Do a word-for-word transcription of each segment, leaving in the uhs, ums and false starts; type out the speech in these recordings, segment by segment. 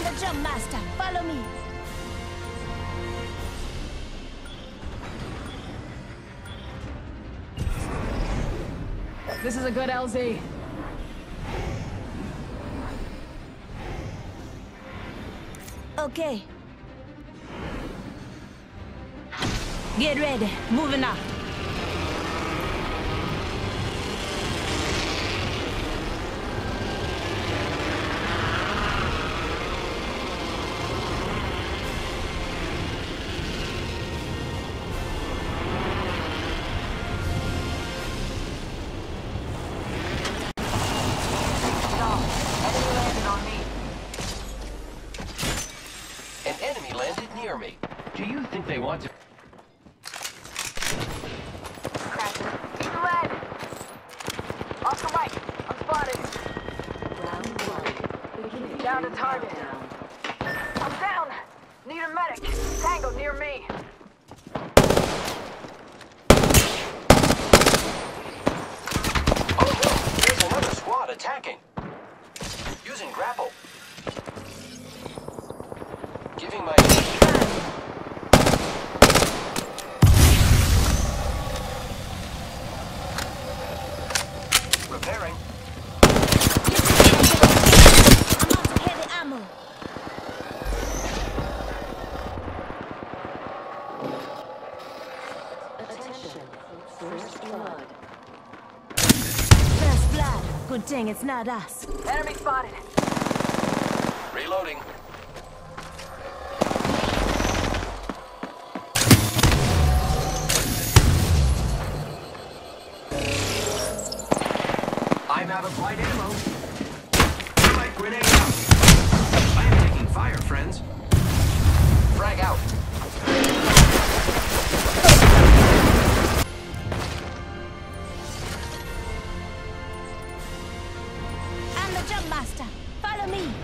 I'm the jump master. Follow me. This is a good L Z. Okay. Get ready. Moving up. Near me. Do you think they want to? Crashing. Lead! Oscar Mike, I'm spotted. Round one. Beginning. Down to target. Down. I'm down! Need a medic. Tango near me. Oh, there's another squad attacking. Using grapple. Giving my... Repairing. I'm out of heavy ammo. Attention. First blood. First blood. Good thing it's not us. Enemy spotted. Reloading. I'm out of light ammo. Light grenade out. I am taking fire, friends. Frag out. I'm the jump master. Follow me.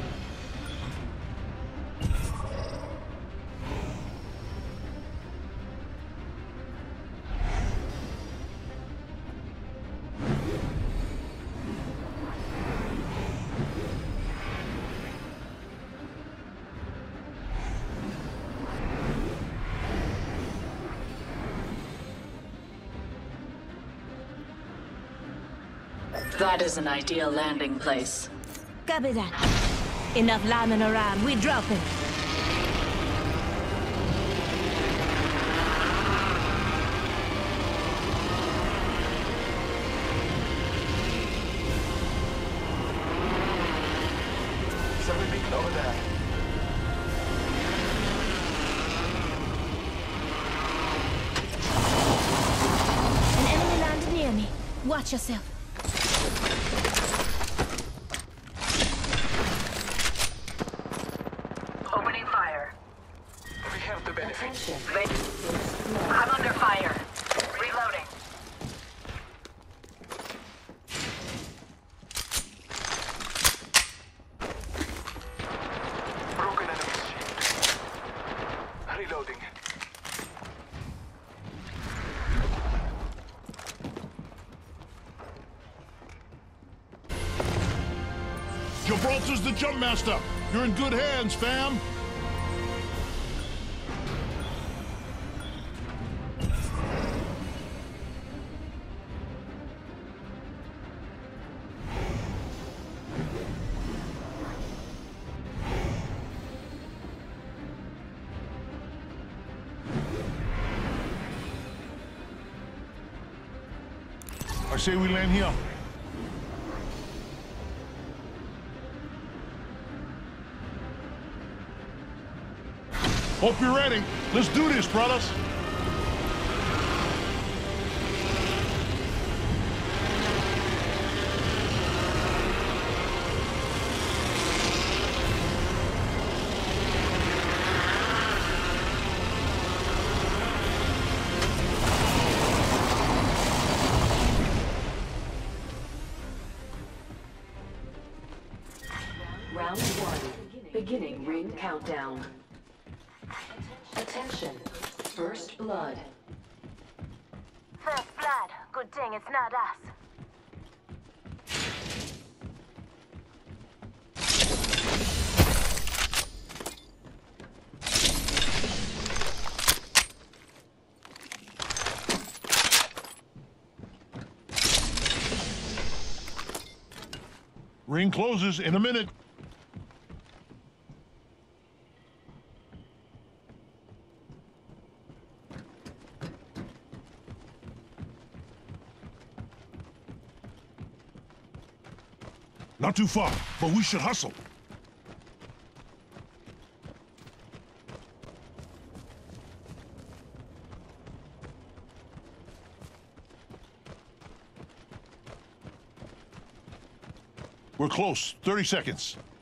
That is an ideal landing place. Copy that. Enough lambing around. We dropping. Seven beacon over there. An enemy landed near me. Watch yourself. Opening fire. We have the benefit. Attention. I'm under fire. Reloading. Broken enemy shield. Reloading. Gibraltar's the jump master. You're in good hands, fam. I say we land here. Hope you're ready. Let's do this, brothers. Round one. Beginning ring countdown. Attention. First blood. First blood. Good thing it's not us. Ring closes in a minute. Not too far, but we should hustle. We're close. thirty seconds.